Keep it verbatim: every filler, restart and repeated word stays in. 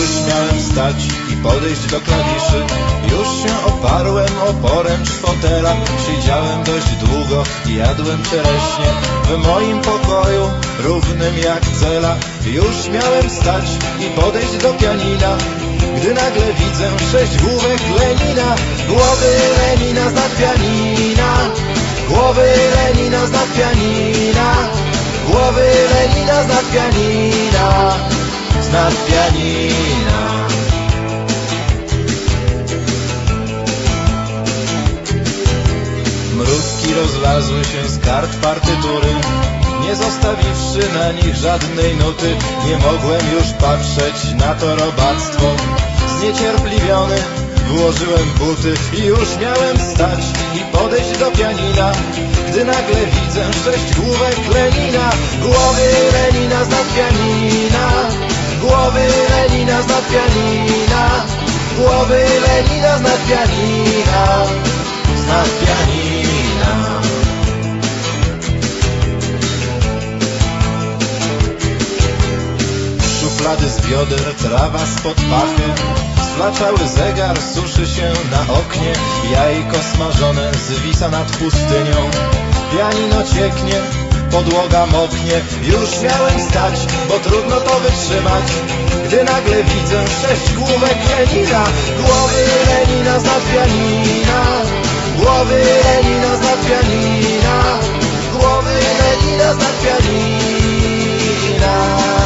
Już miałem wstać i podejść do klawiszy. Już się oparłem o poręcz fotela. Siedziałem dość długo i jadłem czereśnie w moim pokoju, równym jak cela. Już miałem wstać i podejść do pianina, gdy nagle widzę sześć główek Lenina. Głowy Lenina z nad pianina, głowy Lenina z nad pianina, głowy Lenina z nad pianina, z nad pianina. Mrówki rozlazły się z kart partytury, nie zostawiwszy na nich żadnej nuty. Nie mogłem już patrzeć na to robactwo. Zniecierpliwiony włożyłem buty i już miałem wstać i podejść do pianina, gdy nagle widzę sześć główek Lenina. Głowy Lenina z nad pianina, głowy Lenina z nad pianina, głowy Lenina z nad pianina, z nad pianina. Szuflady z bioder, trawa spod pachy, sflaczały zegar, suszy się na oknie. Jajko smażone zwisa nad pustynią, pianino cieknie, podłoga moknie. Już miałem stać, bo trudno to wytrzymać, gdy nagle widzę sześć główek Lenina. Głowy Lenina z nad pianina, głowy Lenina z nad pianina, głowy Lenina z nad pianina.